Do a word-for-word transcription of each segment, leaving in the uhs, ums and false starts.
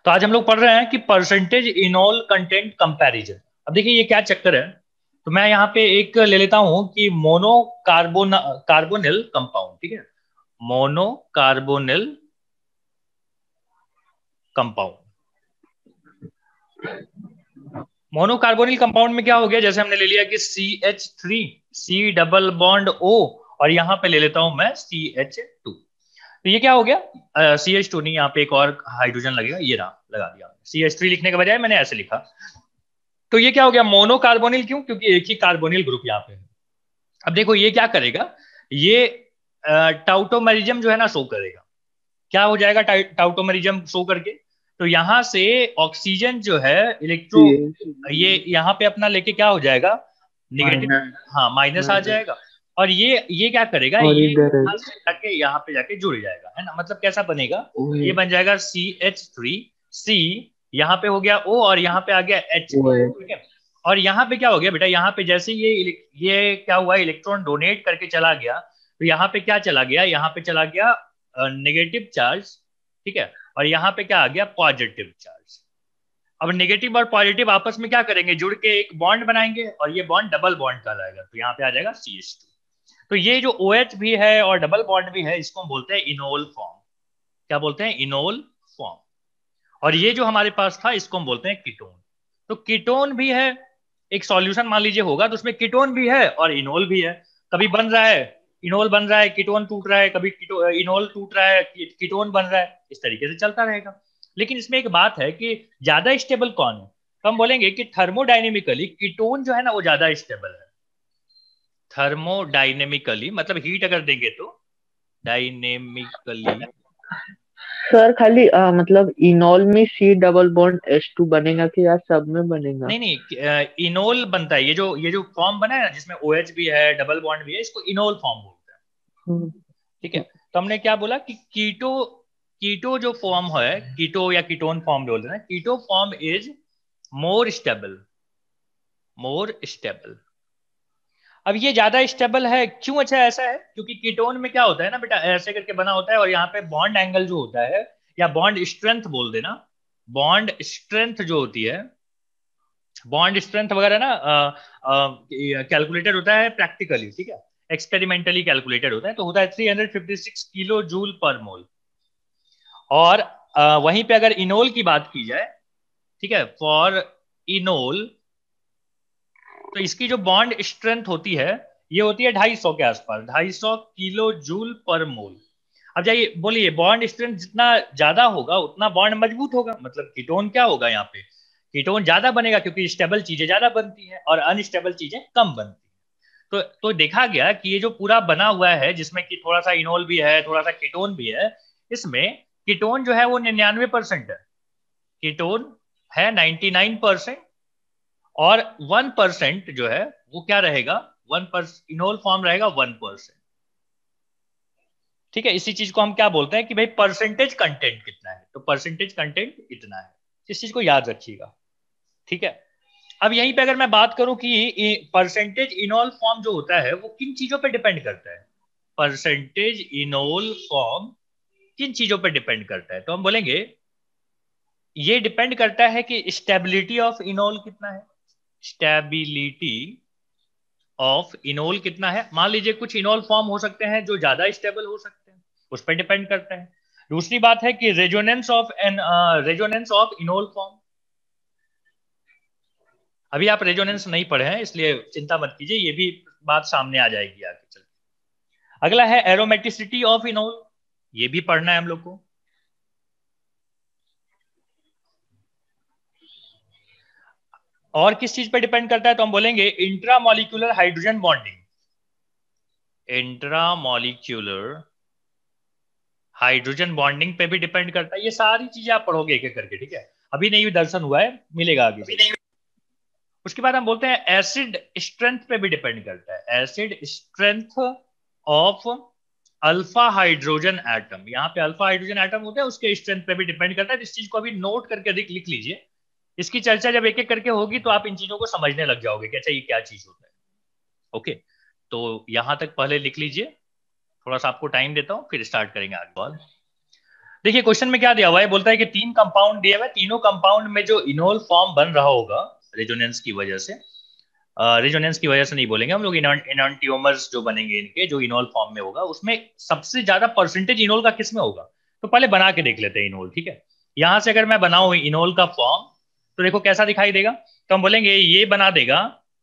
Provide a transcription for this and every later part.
तो आज हम लोग पढ़ रहे हैं कि परसेंटेज इनॉल कंटेंट कंपैरिजन। अब देखिए ये क्या चक्कर है। तो मैं यहाँ पे एक ले लेता हूं कि मोनो कार्बोन कार्बोनिल कंपाउंड, ठीक है, mono carbonyl compound. Mono carbonyl compound में क्या हो गया, जैसे हमने ले लिया कि C H three C double bond O, और यहाँ पे ले लेता हूं मैं सी एच टू। तो ये क्या हो गया, सी एच टू नहीं, यहाँ पे एक और हाइड्रोजन लगेगा, ये रहा, लगा दिया। सी एच थ्री लिखने के बजाय मैंने ऐसे लिखा। तो ये क्या हो गया, मोनो कार्बोनिल। क्यों? क्योंकि एक ही कार्बोनिल ग्रुप यहाँ पे है। अब देखो ये क्या करेगा, ये टाउटोमेरिज्म जो है ना शो करेगा। क्या हो जाएगा टाउटोमेरिज्म शो करके? तो यहां से ऑक्सीजन जो है इलेक्ट्रो, ये यहाँ पे अपना लेके क्या हो जाएगा, निगेटिव, माइनस हाँ माइनस आ माइनस जाएगा। और ये ये क्या करेगा, और ये इधर है यहाँ से जाके यहाँ पे जाके जुड़ जाएगा, है ना। मतलब कैसा बनेगा, वही ये बन जाएगा सी एच थ्री सी, यहाँ पे हो गया O और यहाँ पे आ गया H, वही ठीक है। और यहाँ पे क्या हो गया बेटा, यहाँ पे जैसे ये इलेक- ये क्या हुआ, इलेक्ट्रॉन डोनेट करके चला गया, तो यहाँ पे क्या चला गया, यहाँ पे चला गया नेगेटिव चार्ज, ठीक है। और यहाँ पे क्या आ गया, पॉजिटिव चार्ज। अब नेगेटिव और पॉजिटिव आपस में क्या करेंगे, जुड़ के एक बॉन्ड बनाएंगे, और ये बॉन्ड डबल बॉन्ड कहलाएगा। तो यहाँ पे आ जाएगा सी एच टू। तो ये जो OH भी है और डबल बॉन्ड भी है, इसको हम बोलते हैं इनोल फॉर्म। क्या बोलते हैं, इनोल फॉर्म। और ये जो हमारे पास था, इसको हम बोलते हैं कीटोन। तो कीटोन भी है, एक सॉल्यूशन मान लीजिए होगा, तो उसमें कीटोन भी है और इनोल भी है। कभी बन रहा है इनोल बन रहा है, कीटोन टूट रहा है, कभी इनोल टूट रहा है, कीटोन बन रहा है, इस तरीके से चलता रहेगा। लेकिन इसमें एक बात है कि ज्यादा स्टेबल कौन है। तो हम बोलेंगे कि थर्मोडाइनेमिकली कीटोन जो है ना वो ज्यादा स्टेबल है। थर्मोडाइनेमिकली मतलब हीट अगर देंगे तो डायनेमिकली। सर खाली अ, मतलब इनॉल में C double bond H two बनेगा कि यार सब में बनेगा? नहीं नहीं, इनोल बनता है, ये जो ये जो फॉर्म बना है ना जिसमें OH भी है डबल बॉन्ड भी है, इसको इनोल फॉर्म बोलते हैं, हम्म, ठीक है। तो हमने क्या बोला कि कीटो, कीटो जो फॉर्म है, कीटो या कीटोन फॉर्म बोलते हैं, keto form is more stable, more stable. अब ये ज्यादा स्टेबल है क्यों? अच्छा ऐसा है क्योंकि कीटोन में क्या होता है ना बेटा, ऐसे करके बना होता है, और यहाँ पे बॉन्ड एंगल जो होता है, या बॉन्ड स्ट्रेंथ बोल देना, बॉन्ड स्ट्रेंथ जो होती है, बॉन्ड स्ट्रेंथ वगैरह ना कैलकुलेटेड होता है प्रैक्टिकली, ठीक है, एक्सपेरिमेंटली कैलकुलेटेड होता है, तो होता है three hundred fifty six kilo joule per mole. और uh, वहीं पे अगर इनोल की बात की जाए, ठीक है, फॉर इनोल, तो इसकी जो बॉन्ड स्ट्रेंथ होती है, ये होती है ढाई सौ के आसपास, ढाई सौ किलो जूल पर मोल। अब जाइए बोलिए, बॉन्ड स्ट्रेंथ जितना ज्यादा होगा उतना बॉन्ड मजबूत होगा, मतलब कीटोन क्या होगा यहाँ पे, कीटोन ज्यादा बनेगा क्योंकि स्टेबल चीजें ज्यादा बनती हैं और अनस्टेबल चीजें कम बनती हैं। तो तो देखा गया कि ये जो पूरा बना हुआ है जिसमें कि थोड़ा सा इनोल भी है थोड़ा सा कीटोन भी है, इसमें कीटोन जो है वो निन्यानवे परसेंट है, कीटोन है नाइन्टी नाइन परसेंट, और वन परसेंट जो है वो क्या रहेगा, वन परसेंट इनोल फॉर्म रहेगा वन परसेंट, ठीक है। इसी चीज को हम क्या बोलते हैं कि भाई परसेंटेज कंटेंट कितना है, तो परसेंटेज कंटेंट इतना है। इस चीज को याद रखिएगा, ठीक है। अब यहीं पे अगर मैं बात करूं कि परसेंटेज इनोल फॉर्म जो होता है वो किन चीजों पे डिपेंड करता है, परसेंटेज इनोल फॉर्म किन चीजों पे डिपेंड करता है, तो हम बोलेंगे ये डिपेंड करता है कि स्टेबिलिटी ऑफ इनोल कितना है, स्टेबिलिटी ऑफ इनोल कितना है। मान लीजिए कुछ इनोल फॉर्म हो सकते हैं जो ज्यादा स्टेबल हो सकते हैं, उस पर डिपेंड करता है। दूसरी बात है कि resonance of an resonance of enol form. अभी आप रेजोनेंस नहीं पढ़े हैं इसलिए चिंता मत कीजिए, ये भी बात सामने आ जाएगी आगे चल। अगला है एरोमेटिसिटी ऑफ इनोल, ये भी पढ़ना है हम लोग को। और किस चीज पर डिपेंड करता है, तो हम बोलेंगे intramolecular hydrogen bonding, intramolecular hydrogen bonding पे भी डिपेंड करता है। ये सारी चीजें आप पढ़ोगे एक एक करके, ठीक है, अभी नहीं दर्शन हुआ है, मिलेगा आगे। उसके बाद हम बोलते हैं एसिड स्ट्रेंथ पे भी डिपेंड करता है, acid strength of alpha hydrogen atom, यहाँ पे अल्फा हाइड्रोजन एटम होता है उसके स्ट्रेंथ पे भी डिपेंड करता है। इस चीज को अभी नोट करके लिख लीजिए, इसकी चर्चा जब एक एक करके होगी तो आप इन चीजों को समझने लग जाओगे कि अच्छा ये क्या चीज होता है। ओके, तो यहां तक पहले लिख लीजिए, थोड़ा सा आपको टाइम देता हूं फिर स्टार्ट करेंगे आगे। देखिए क्वेश्चन में क्या दिया हुआ है, बोलता है कि तीन कंपाउंड दिया हुआ है, तीनों कंपाउंड में जो इनोल फॉर्म बन रहा होगा रेजोनेंस की वजह से, रेजोनेंस की वजह से नहीं बोलेंगे हम लोग, इनोन्टियोमर्स जो बनेंगे इनके, जो इनोल फॉर्म में होगा उसमें सबसे ज्यादा परसेंटेज इनोल का किस में होगा। तो पहले बना के देख लेते हैं इनोल, ठीक है। यहां से अगर मैं बनाऊं इनोल का फॉर्म, तो देखो कैसा दिखाई देगा। तो हम बोलेंगे ये बना देगा,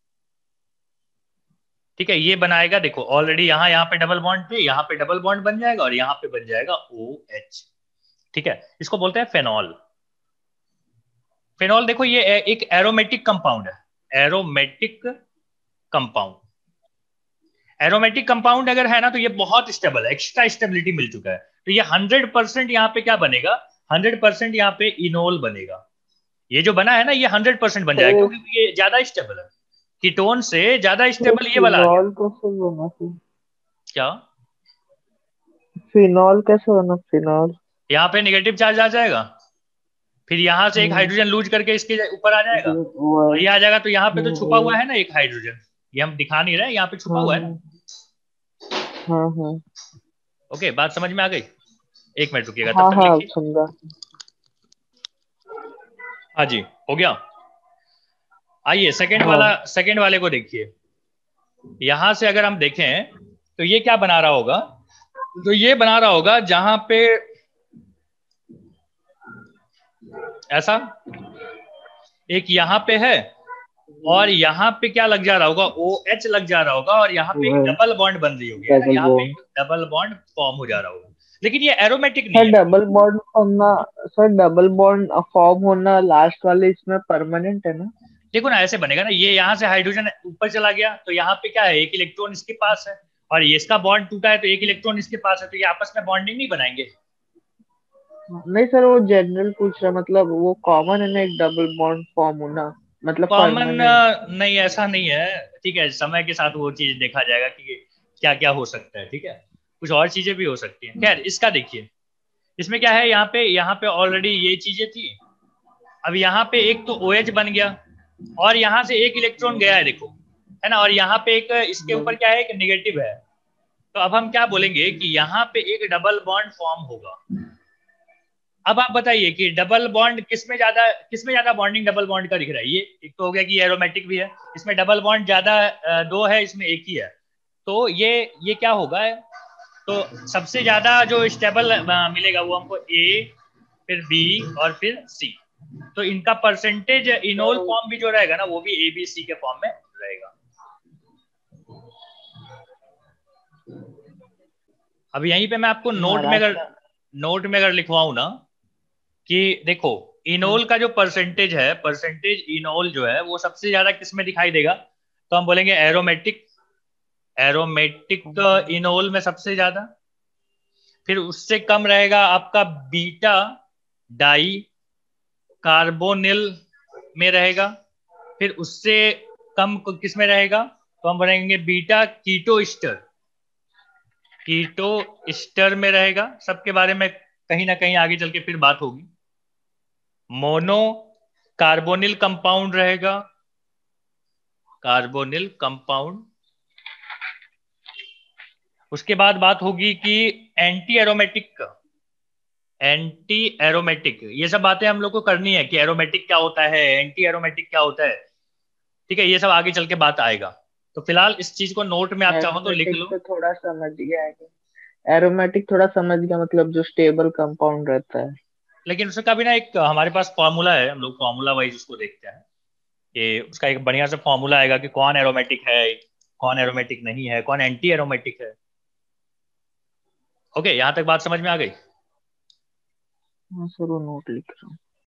ठीक है, ये बनाएगा। देखो ऑलरेडी यहाँ यहाँ पे डबल बॉन्ड थे, यहाँ पे डबल बॉन्ड बन जाएगा और यहाँ पे बन जाएगा ओ एच, ठीक है। इसको बोलते हैं फेनॉल। फेनॉल देखो ये एक एरोमेटिक कंपाउंड है, एरोमेटिक कंपाउंड। एरोमेटिक कंपाउंड अगर है ना तो ये बहुत स्टेबल है, एक्स्ट्रा स्टेबिलिटी मिल चुका है। तो ये हंड्रेड परसेंट यहाँ पे क्या बनेगा, हंड्रेड परसेंट यहाँ पे इनोल बनेगा। ये जो बना है ना ये हंड्रेड परसेंट बन जाएगा, तो क्योंकि ये ज्यादा स्टेबल है, कीटोन से ज्यादा ये स्टेबल ये वाला आ गया। फिनॉल कैसे बना फिर? क्या, फिनॉल कैसे बना फिनॉल? यहाँ पे नेगेटिव चार्ज आ जाएगा, फिर यहाँ से एक हम्म, हाइड्रोजन लूज करके इसके ऊपर आ जाएगा ये वो है। और ये आ जाएगा। तो यहाँ पे तो हम्म, छुपा हुआ वो- है ना एक हाइड्रोजन, ये हम दिखा नहीं रहे, यहाँ पे छुपा हाँ हुआ है ना। हाँ हाँ हाँ ओके, बात समझ में आ गई। एक मिनट रुकिएगा, तब हाँ तक हाँ लिखिए। समझा। हाँ जी, हो गया। आइए सेकंड वाला, हाँ सेकंड वाले को देखिए। यहां से अगर हम देखें तो ये क्या बना रहा होगा, तो ये बना रहा होगा जहां पे ऐसा एक यहाँ पे है और यहाँ पे क्या लग जा रहा होगा, ओ एच लग जा रहा होगा और यहाँ पे एक वो है डबल बॉन्ड बन रही होगी, है ना, डबल यहाँ पे बॉन्ड। एक डबल बॉन्ड फॉर्म हो जा रहा होगा। लेकिन ये एरोमेटिक नहीं सर है। डबल बॉन्ड होना, सर डबल बॉन्ड फॉर्म होना लास्ट वाले इसमें परमानेंट है ना? देखो ना ऐसे बनेगा ना, ये यहाँ से हाइड्रोजन ऊपर चला गया तो यहाँ पे क्या है, एक इलेक्ट्रॉन इसके पास है, और ये इसका बॉन्ड टूटा है तो एक इलेक्ट्रॉन इसके पास है, तो ये आपस में बॉन्डिंग नहीं बनाएंगे। नहीं सर, वो जनरल पूछ रहा, मतलब वो कॉमन है ना एक डबल बॉन्ड फॉर्म होना, मतलब कॉमन परमानेंट। नहीं, ऐसा नहीं है, ठीक है, समय के साथ वो चीज देखा जाएगा कि क्या क्या हो सकता है, ठीक है, कुछ और चीजें भी हो सकती हैं। खैर इसका देखिए, इसमें क्या है, यहाँ पे यहाँ पे ऑलरेडी ये चीजें थी, अब यहाँ पे एक तो ओ एच बन गया और यहाँ से एक इलेक्ट्रॉन गया है, देखो, है ना, और यहाँ पे एक इसके ऊपर क्या है, एक निगेटिव है। तो अब हम क्या बोलेंगे कि यहाँ पे एक डबल बॉन्ड फॉर्म होगा। अब आप बताइए कि डबल बॉन्ड किसमें ज्यादा, किसमें ज्यादा बॉन्डिंग डबल बॉन्ड का दिख रहा है। ये एक तो हो गया कि एरोमेटिक भी है, इसमें डबल बॉन्ड ज्यादा अ, दो है, इसमें एक ही है। तो ये ये क्या होगा, तो सबसे ज्यादा जो स्टेबल मिलेगा वो हमको ए, फिर बी और फिर सी। तो इनका परसेंटेज इनोल फॉर्म भी जो रहेगा ना वो भी ए बी सी के फॉर्म में रहेगा। अब यहीं पे मैं आपको नोट में अगर, महाराष्ट्र। नोट में अगर लिखवाऊं ना कि देखो इनोल का जो परसेंटेज है, परसेंटेज इनोल जो है वो सबसे ज्यादा किस में दिखाई देगा, तो हम बोलेंगे एरोमेटिक, एरोमेटिक इनोल में सबसे ज्यादा। फिर उससे कम रहेगा आपका बीटा डाई कार्बोनिल में रहेगा। फिर उससे कम किस में रहेगा, तो हम बोलेंगे beta keto ester, keto ester में रहेगा। सबके बारे में कहीं ना कहीं आगे चल के फिर बात होगी। मोनो कार्बोनिल कंपाउंड रहेगा, कार्बोनिल कंपाउंड। उसके बाद बात होगी कि एंटी एरोमेटिक का, एंटी एरोमेटिक, ये सब बातें हम लोग को करनी है कि एरोमेटिक क्या होता है, एंटी एरोमेटिक क्या होता है, ठीक है, ये सब आगे चल के बात आएगा। तो फिलहाल इस चीज को नोट में आप चाहो तो लिख एरोमेटिक लो। तो थोड़ा समझ गया है। एरोमेटिक थोड़ा समझ गया, मतलब जो स्टेबल कंपाउंड रहता है। लेकिन उसका भी ना एक हमारे पास फॉर्मूला है, हम लोग फॉर्मूला वाइज उसको देखते हैं कि उसका एक बढ़िया सा फॉर्मूला आएगा कि कौन एरोमेटिक है, कौन एरोमेटिक नहीं है, कौन एंटी एरोमेटिक है। ओके, यहां तक बात समझ में आ गई। हाँ सर, वो नोट लिख रहा हूँ।